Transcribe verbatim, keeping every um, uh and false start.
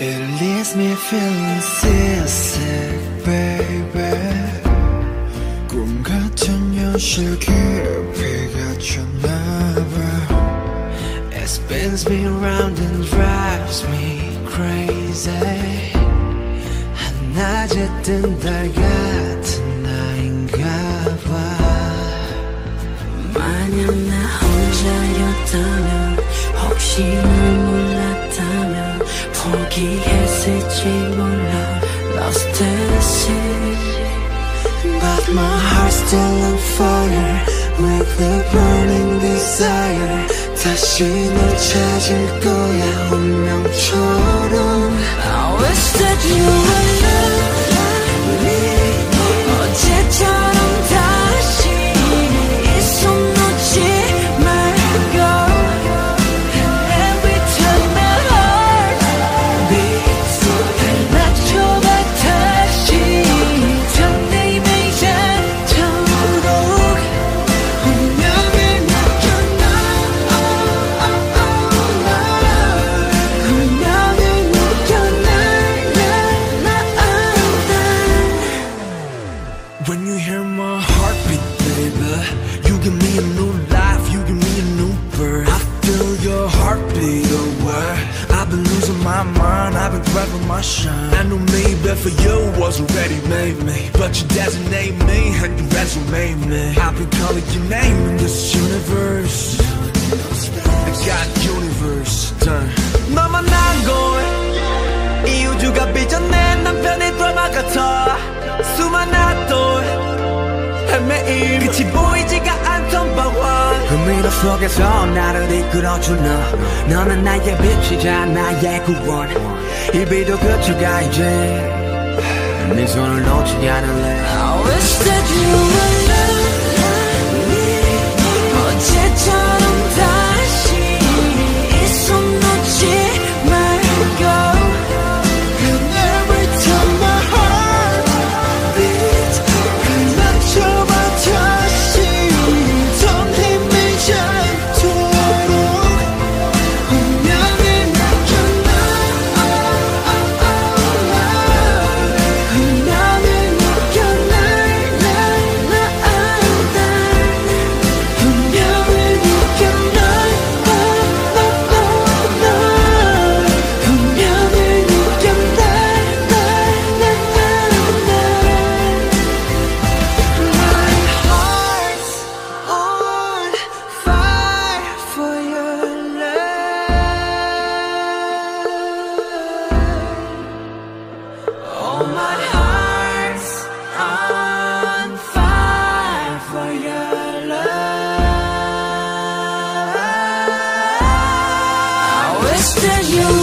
It leaves me feeling seasick, baby. 꿈 같은 현실 깊이 갇혔나봐. It spins me round and drives me crazy. 한낮에 뜬 달 같은 나인가봐. 만약 나 혼자였다면, 혹시 널 몰랐다면 포기했을지 몰라. Lost in the sea, but my heart's still on fire with a burning desire. 다시 널 찾을 거야 운명처럼. I wish that you would love me. 어제처럼 다시 이 손 놓지 말고. And every time my heart beats, 낮춰봐 다시. 설렘이 닿도록 운명을 느껴나. 운명을 느껴나. When you hear my heartbeat, baby, you give me a new life, you give me a new birth. I feel your heartbeat away. I've been losing my mind, I've been grabbing my shine. I knew maybe for you was already made me, but you designate me and you resume me. I've been calling your name in this universe. I got universe done. 너만 난 걸, 이 우주가 빚어낸 남편의 드라마 같아. 수많은 또 헤매임, 끝이 보이지가 않던 방황. 그 미로 속에서 나를 이끌어준 너. 너는 나의 빛이자 나의 구원. 이 비도 그쳐가 이제 네 손을 놓지 않을래. I wish that you would love me. 어제처럼 다시 이 손 놓지 말고. And every time my heart beats, 맞춰봐 다시. 설렘이 닿도록 운명을 느껴나. 운명을 느껴나. 운명을 느껴나. 운명을 느껴나. My heart's on fire for your love. Oh, my heart's on fire for your love. I wish that you